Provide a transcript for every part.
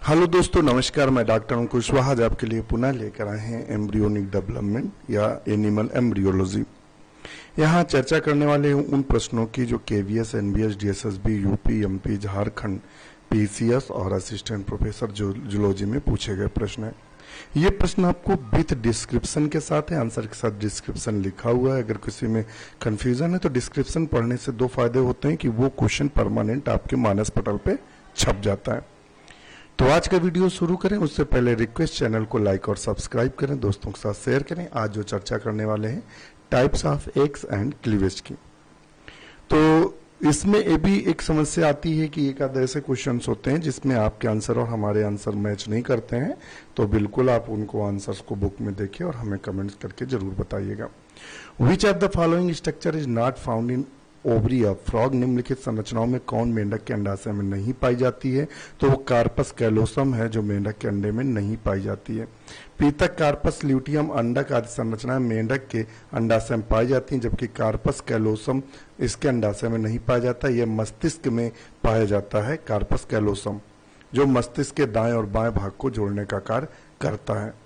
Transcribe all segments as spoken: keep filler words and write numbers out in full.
Hello दोस्तों, नमस्कार। मैं डॉक्टर अंकुश कुशवाहा आज आपके लिए पुनः लेकर आए हैं एम्ब्रियोनिक डेवलपमेंट या एनिमल एम्ब्रियोलॉजी। यहाँ चर्चा करने वाले हैं उन प्रश्नों की जो KVS, NBS, DSSB, UP, MP, Jharkhand, PCS और असिस्टेंट प्रोफेसर जूलॉजी में पूछे गए प्रश्न है। ये प्रश्न आपको विथ डिस्क्रिप्शन के साथ है, आंसर के साथ डिस्क्रिप्शन लिखा हुआ है। अगर किसी में कंफ्यूजन है तो डिस्क्रिप्शन पढ़ने से दो फायदे होते हैं कि वो क्वेश्चन परमानेंट आपके मानस पटल पे छप जाता है। तो आज का वीडियो शुरू करें उससे पहले रिक्वेस्ट, चैनल को लाइक और सब्सक्राइब करें, दोस्तों के साथ शेयर करें। आज जो चर्चा करने वाले हैं types of eggs and cleavage की। तो इसमें ये भी एक समस्या आती है कि एक आध ऐसे क्वेश्चंस होते हैं जिसमें आपके आंसर और हमारे आंसर मैच नहीं करते हैं, तो बिल्कुल आप उनको आंसर्स को बुक में देखें और हमें कमेंट्स करके जरूर बताइएगा। Which of the following structure is not found in ovary of frog? निम्नलिखित संरचनाओं में कौन मेंढक के अंडाशय में नहीं पाई जाती है? तो वो कार्पस कैलोसम है जो मेंढक के अंडे में नहीं पाई जाती है। पीतक, कार्पस ल्यूटियम, अंडक आदि संरचनाएं मेंढक के अंडाशय में पाई जाती हैं, जबकि कार्पस कैलोसम इसके अंडाशय में नहीं पाया जाता। यह मस्तिष्क में पाया जाता है। कार्पस कैलोसम जो मस्तिष्क के दाएं और बाएं भाग को जोड़ने का कार्य करता है।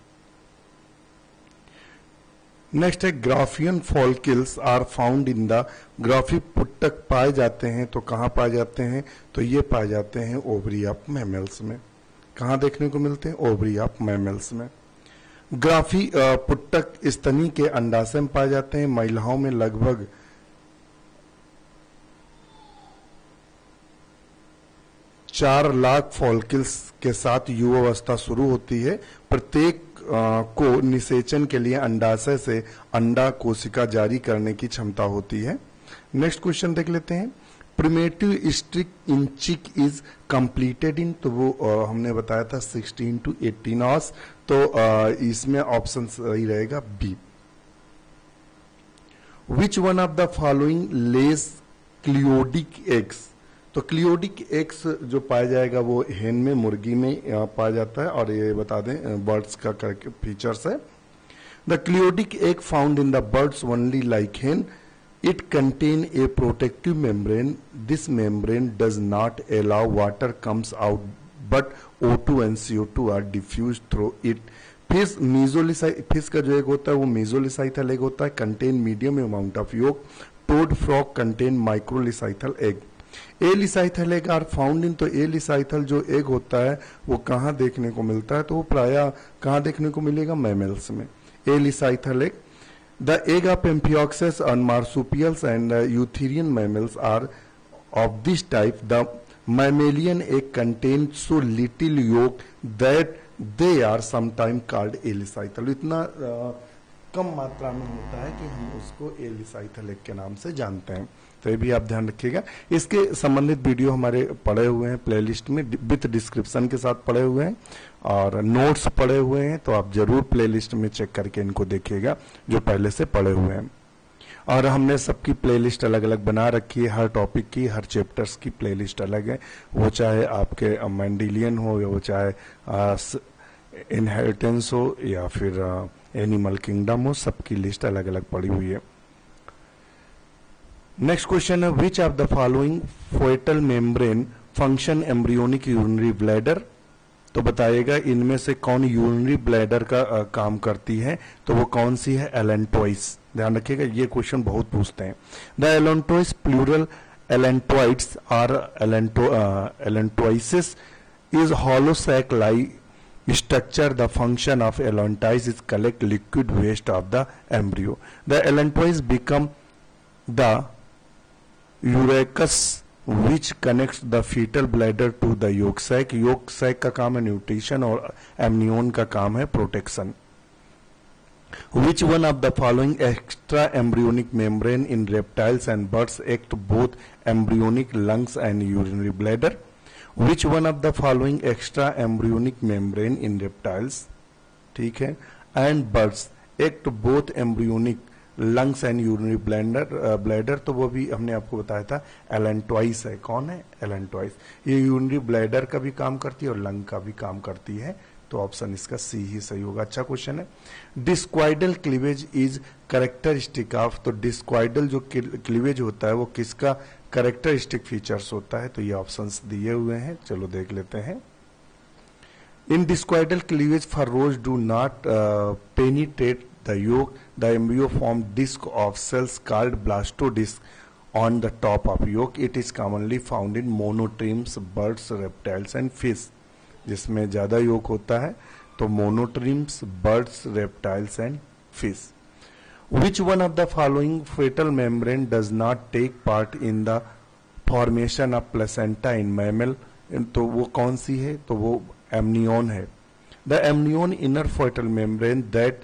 नेक्स्ट है Graafian follicles are found in the ग्राफी पुट्टक पाए जाते हैं, तो कहाँ पाए जाते हैं? तो ये पाए जाते हैं ओवरी ऑफ मैमल्स में। कहाँ देखने को मिलते हैं? ओवरी ऑफ मैमल्स में। ग्राफी पुट्टक स्तनी के अंडाशय में पाए जाते हैं। महिलाओं में लगभग चार लाख फॉल्किल्स के साथ युवावस्था शुरू होती है। प्रत्येक आ, को निषेचन के लिए अंडाशय से अंडा कोशिका जारी करने की क्षमता होती है। नेक्स्ट क्वेश्चन देख लेते हैं। प्रिमेटिव स्ट्रिक इन चिक इज कंप्लीटेड इन, तो वो आ, हमने बताया था सिक्सटीन टू एटीन आवर्स, तो आ, इसमें ऑप्शन सही रहेगा B. Which one of the following less cleidoic eggs? तो क्लियोडिक एग्स जो पाया जाएगा वो हेन में, मुर्गी में पाया जाता है। और ये बता दें बर्ड्स का करके फीचर्स है। The cleidoic egg found in the birds only like hen, it contain a protective membrane, this membrane does not allow water comes out but O two and C O two are diffuse through it. Fish mesolecithal fish का जो egg होता है वो मीजोलिसाइथल egg होता है, contain medium amount of yolk. Toad frog contain microlecithal egg. Alecithal egg are found in, तो alecithal जो egg होता है वो कहाँ देखने को मिलता है? तो वो प्रायः कहाँ देखने को मिलेगा? मैमल्स में। Alecithal egg. The egg of amphioxus and marsupials and eutherian mammals are of this type. The mammalian egg contain so little yolk that they are sometime called alecithal. इतना uh, कम मात्रा में होता है कि हम उसको एलिसाइथल एग के नाम से जानते हैं, तो ये भी आप ध्यान रखिएगा। इसके संबंधित वीडियो हमारे पड़े हुए हैं प्लेलिस्ट में, विथ डिस्क्रिप्शन के साथ पड़े हुए हैं और नोट्स पड़े हुए हैं, तो आप जरूर प्लेलिस्ट में चेक करके इनको देखिएगा जो पहले से पड़े हुए हैं। और हमने सबकी प्लेलिस्ट अलग अलग बना रखी है, हर टॉपिक की, हर चैप्टर्स की प्लेलिस्ट अलग है। वो चाहे आपके मेंडेलियन हो या वो चाहे इनहेरिटेंस हो या फिर एनिमल किंगडम हो, सबकी लिस्ट अलग अलग पड़ी हुई है। नेक्स्ट क्वेश्चन है which of the following foetal membrane function embryonic urinary bladder? तो बताइएगा इनमें से कौन यूरिनरी ब्लैडर का आ, काम करती है? तो वो कौन सी है? एलेंटोइस। ध्यान रखिएगा, ये क्वेश्चन बहुत पूछते हैं। The allantois plural allantoides are allanto allantoises is hollow sac like structure. The function of allantois is collect liquid waste of the embryo. The allantois become the urachus which connects the fetal bladder to the yolk sac. yolk sac का काम है nutrition और amnion का काम है protection. Which one of the following extra embryonic membrane in reptiles and birds act both embryonic lungs and urinary bladder? Which one of the following extra embryonic membrane in reptiles, ठीक है, and birds act both embryonic lungs and urinary bladder? Bladder uh, तो वो भी हमने आपको बताया था allantois है। कौन है? एलेंटोइस। ये यूरिनरी ब्लैडर का भी काम करती है और लंग का भी काम करती है, तो ऑप्शन इसका सी ही सही होगा। अच्छा क्वेश्चन है। Discoidal cleavage is characteristic of, तो डिस्क्वाइडल जो क्लीवेज होता है वो किसका कैरेक्टरिस्टिक फीचर्स होता है? तो ये ऑप्शंस दिए हुए हैं, चलो देख लेते हैं। In discoidal cleavage, furrows do not uh, penetrate the yolk. The embryo forms disc of cells called blastodisc on the top of yolk. It is commonly found in monotremes, birds, reptiles and fish. जिसमें ज़्यादा yolk होता है तो monotremes, birds, reptiles and fish. Which one of the following fetal membrane does not take part in the formation of placenta in mammal? तो वो कौन सी है? तो वो amnion है. The amnion inner fetal membrane that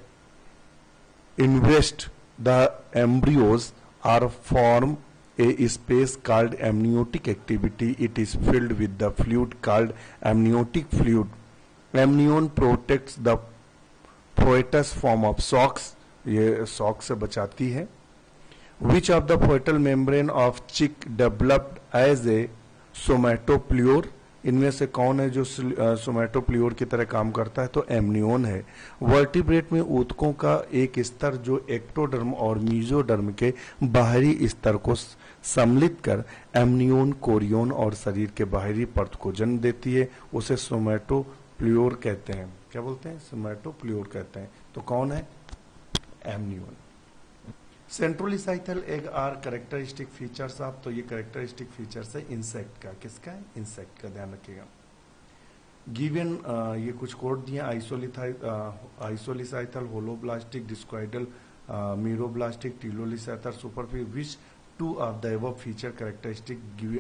invest the embryos are form a space called amniotic activity. It is filled with the fluid called amniotic fluid. Amnion protects the fetus form of socks. ये shock से बचाती है. Which of the fetal membrane of chick developed as a somatopleure? इनमें से कौन है जो सोमेटोप्लियोर की तरह काम करता है? तो एमनियोन है. वर्टिब्रेट में ऊतकों का एक स्तर जो एक्टोडर्म और मीजोडर्म के बाहरी स्तर को सम्मिलित कर एमनियोन, कोरियोन और शरीर के बाहरी परत को जन्म देती है, उसे सोमेटोप्लियोर कहते हैं. क्या बोलते हैं? सोमेटोप्लियोर कहते हैं. तो कौन है? Amnion. Centrolecithal egg are characteristic features of. तो ये कैरेक्टरिस्टिक फीचर्स है इंसेक्ट का. किसका है? इंसेक्ट का. ध्यान रखिएगा. गिवन ये कुछ कोड दिए. Isolecithal, holoblastic, discoidal, meroblastic, telolecithal, superficial. Which two of the above feature characteristic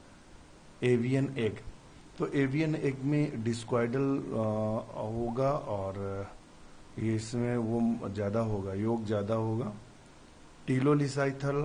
avian egg? तो एवियन एग में डिस्क्वाइडल होगा और ये इसमें वो ज्यादा होगा, योग ज्यादा होगा. टीलोलिसाइथल,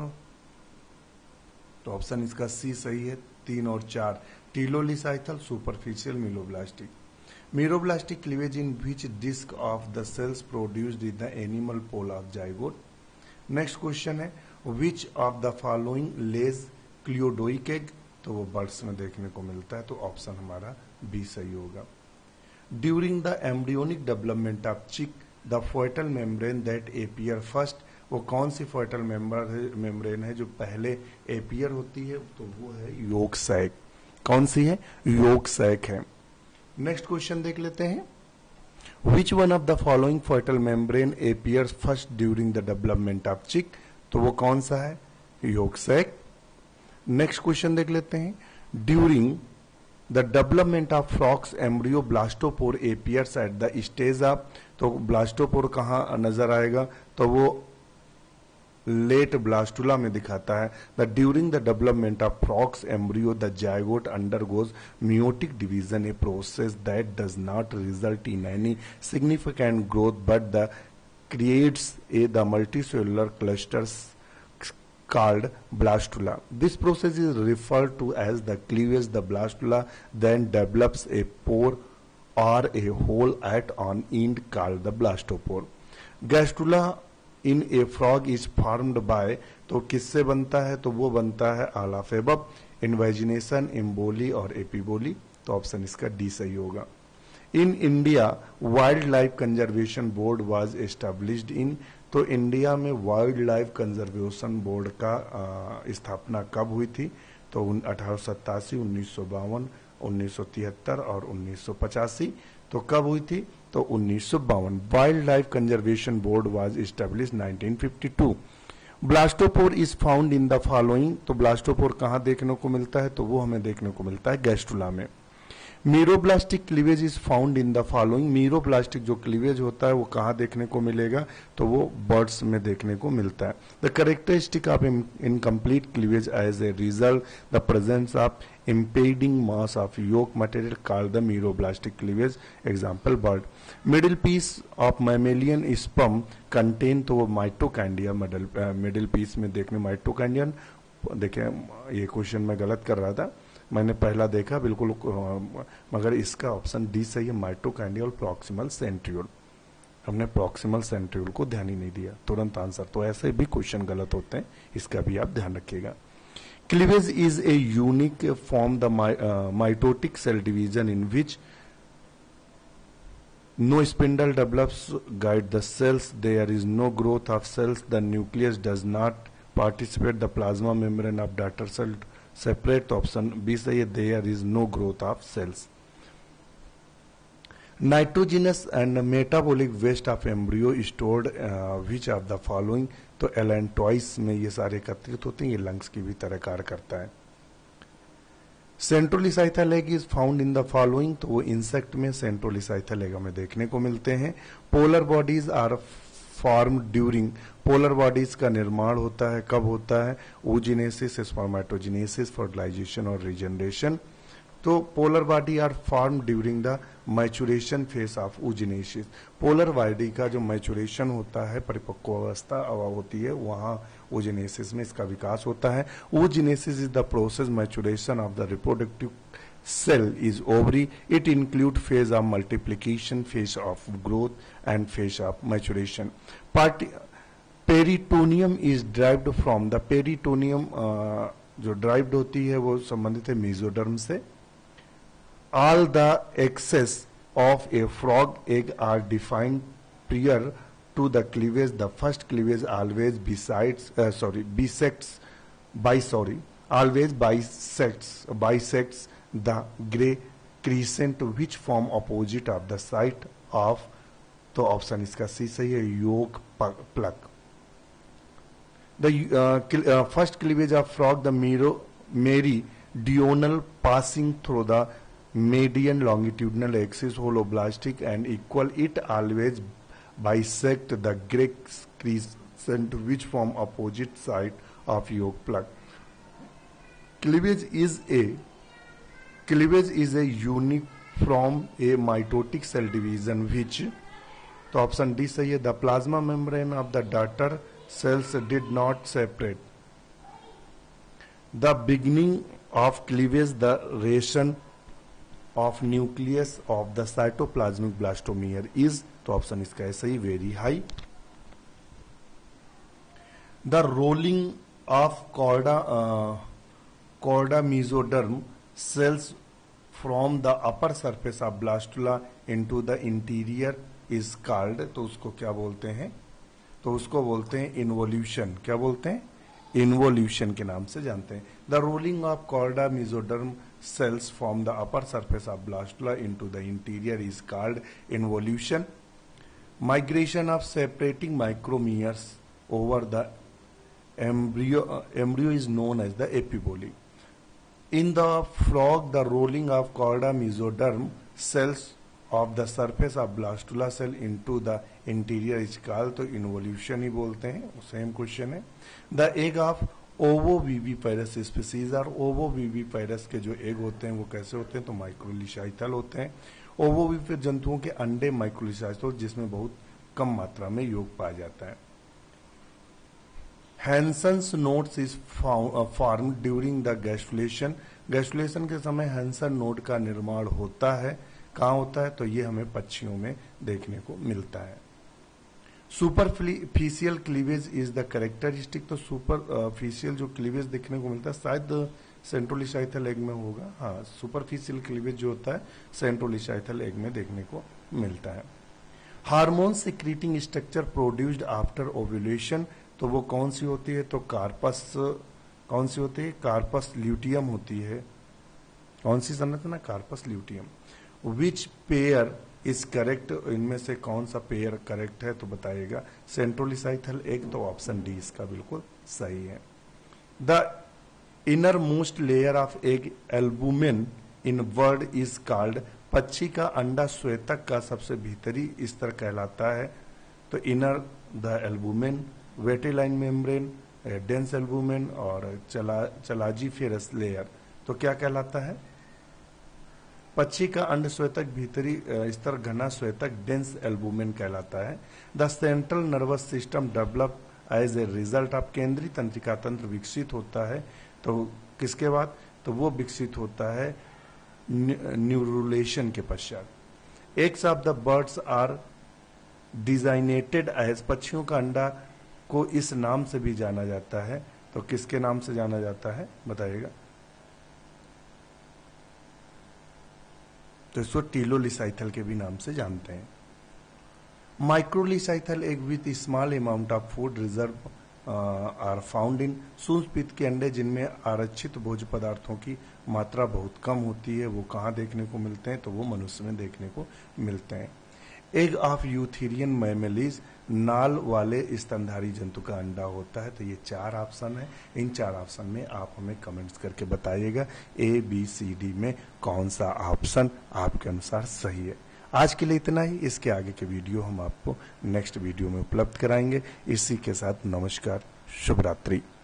तो ऑप्शन इसका सी सही है. तीन और चार. Telolecithal, superficial, meroblastic. Meroblastic cleavage in which disc of the cells produced in the animal pole of zygote. Next question है which of the following less cleidoic egg? तो वो बर्ड्स में देखने को मिलता है, तो ऑप्शन हमारा बी सही होगा. During the embryonic development of chick the foetal membrane that appear first. वो कौन सी फोइटल मेम्ब्रेन है जो पहले एपियर होती है? तो वो है योक सैक. कौन सी है? योक सैक है. नेक्स्ट क्वेश्चन देख लेते हैं. Which one of the following foetal membrane appear first during the development of chick? तो वो कौन सा है? Yolk sac. नेक्स्ट क्वेश्चन देख लेते हैं. During the development of frogs embryo blastopore appears at the stage of. तो ब्लास्टोपोर कहाँ नजर आएगा? तो वो लेट ब्लास्टुला में दिखाता है. The during the development of frogs embryo the zygote undergoes meiotic division, a process that does not result in any significant growth but the creates a the multicellular clusters called blastula. This process is referred to as the cleavage. The blastula then develops a pore or a hole at an end called the blastopore. Gastrula in a frog is formed by. तो किससे बनता है? तो वो बनता है all of above, invagination, emboli और एपिबोली. तो ऑप्शन इसका डी सही होगा. In India wild life conservation board was established in. तो इंडिया में वाइल्ड लाइफ कंजर्वेशन बोर्ड का स्थापना कब हुई थी? तो अठारह सौ सत्तासी, उन्नीस सौ बावन, उन्नीस सौ तिहत्तर और उन्नीस सौ पचासी. तो कब हुई थी? तो उन्नीस सौ बावन. Wild life conservation board was established nineteen fifty two. Blastopore is found in the following. तो ब्लास्टोपोर कहाँ देखने को मिलता है? तो वो हमें देखने को मिलता है गैस्ट्रुला में. Meroblastic cleavage is found in the following. Meroblastic जो क्लीवेज होता है वो कहाँ देखने को मिलेगा? तो वो बर्ड्स में देखने को मिलता है. The characteristic of incomplete cleavage as a result the presence of impeding mass of yolk material called the meroblastic cleavage. Example bird. Middle piece of mammalian sperm contain. तो वो माइटोकैंडिया मिडिल मिडिल पीस में देखने माइटोकैंडियन. देखें ये question मैं गलत कर रहा था, मैंने पहला देखा बिल्कुल, मगर इसका ऑप्शन डी सही है. Mitochondrial proximal centriole. हमने प्रॉक्सिमल सेंट्रियोल को ध्यान ही नहीं दिया, तुरंत आंसर. तो ऐसे भी क्वेश्चन गलत होते हैं, इसका भी आप ध्यान रखिएगा. Cleavage is a unique form the mitotic cell division in which no spindle develops guide the cells. There is no growth of cells. The nucleus does not participate. The plasma membrane of daughter cell separate. Option B सही है. There is no growth of cells. Nitrogenous and metabolic waste of embryo stored which of the following, तो allantois में ये सारे एकत्रित होते हैं, ये लंग्स की भी तरह कार्य करता है। Centrolecithal egg is found in the following, तो वो इंसेक्ट में सेंट्रोलिसाइथल एग हमें देखने को मिलते हैं। Polar bodies are form during, polar bodies का निर्माण होता है कब होता है, oogenesis, स्पर्मेटोजेनेसिस, फर्टिलाइजेशन और रीजनरेशन। तो polar body are form during the maturation phase of oogenesis, polar body का जो मैचुरेशन होता है, परिपक्व अवस्था होती है, वहां oogenesis में इसका विकास होता है। oogenesis is the process maturation of the reproductive cell is ovary. It include phase of multiplication, phase of growth and phase of maturation. Part peritoneum is derived from the peritoneum, uh, जो derived होती है वो संबंधित है mesoderm से। All the excess of a frog egg are defined prior to the cleavage. The first cleavage always besides uh, sorry bisects by sorry always bisects bisects the gray crescent which form opposite of the site of, तो option इसका C सही है, yolk plug. The first cleavage of frog the mero meridional passing through the median longitudinal axis holoblastic and equal, it always bisect the gray crescent which form opposite side of yolk plug. Cleavage is a Cleavage is a unit from a mitotic cell division which, तो option D सही है, the plasma membrane of the daughter cells did not separate. The beginning of cleavage, the ration of nucleus of the cytoplasmic blastomer is, तो option इसका है सही, very high. The rolling of chorda uh, chorda mesoderm cells from the upper surface of blastula into the interior is called, तो उसको क्या बोलते हैं, तो उसको बोलते हैं इन्वोल्यूशन। क्या बोलते हैं, इन्वोल्यूशन के नाम से जानते हैं। The rolling of chorda mesoderm cells from the upper surface of blastula into the interior is called involution. Migration of separating micromeres over the embryo, uh, embryo is known as the epiboly. In the frog, the rolling of chorda mesoderm cells of the surface of blastula cell into the interior is called, तो involution ही बोलते हैं, same question है। The egg of ovoviviparous species और ovoviviparous के जो egg होते हैं वो कैसे होते हैं, तो माइक्रोलिसाइथल होते हैं। ओवोविविपर जंतुओं के अंडे माइक्रोलिसाइथल जिसमें बहुत कम मात्रा में योग पाया जाता है। Hensen's nodes is form during the gastrulation, gastrulation के समय हैंसन नोड का निर्माण होता है, कहाँ होता है, तो ये हमें पक्षियों में देखने को मिलता है। Superficial cleavage is the characteristic, तो सुपरफिशियल जो क्लीवेज देखने को मिलता है शायद सेंट्रोलिसाइथल एग में होगा। हाँ, सुपरफिशियल क्लीवेज जो होता है सेंट्रोलिसाइथल एग में देखने को मिलता है। Hormone secreting structure produced after ovulation, तो वो कौन सी होती है, तो कार्पस, कौन सी होती है, कार्पस ल्यूटियम होती है। कौन सी संरचना, corpus luteum. Which pair is correct, इनमें से कौन सा पेयर करेक्ट है, तो बताइएगा सेंट्रोलिसाइथल एग, तो ऑप्शन डी इसका बिल्कुल सही है। The innermost layer of egg albumin in bird is called, पक्षी का अंडा श्वेतक का सबसे भीतरी स्तर कहलाता है, तो inner the albumin, vitelline membrane, dense albumin और चला चलाजीफेरस लेयर, तो क्या कहलाता है, पक्षी का अंड श्वेतक भीतरी स्तर घना श्वेतक डेंस एल्बुमिन कहलाता है। The central nervous system develop as a result of, केंद्रीय तंत्रिका तंत्र विकसित होता है, तो किसके बाद, तो वो विकसित होता है न्यूरुलेशन के पश्चात। Eggs of the birds are designated as, पक्षियों का अंडा को इस नाम से भी जाना जाता है, तो किसके नाम से जाना जाता है, बताइएगा, तो इसको टीलोलिसाइथल के भी नाम से जानते हैं। Microlecithal egg with small amount of food reserve are found in सूंसपीत के अंडे जिनमें आरक्षित भोज्य पदार्थों की मात्रा बहुत कम होती है, वो कहाँ देखने को मिलते हैं? तो वो मनुष्य में देखने को मिलते हैं। एग ऑफ यूथेरियन मैमलीज, नाल वाले स्तनधारी जंतु का अंडा होता है। तो ये चार ऑप्शन है, इन चार ऑप्शन में आप हमें कमेंट्स करके बताइएगा ए बी सी डी में कौन सा ऑप्शन आपके अनुसार सही है। आज के लिए इतना ही, इसके आगे के वीडियो हम आपको नेक्स्ट वीडियो में उपलब्ध कराएंगे। इसी के साथ नमस्कार, शुभ रात्रि।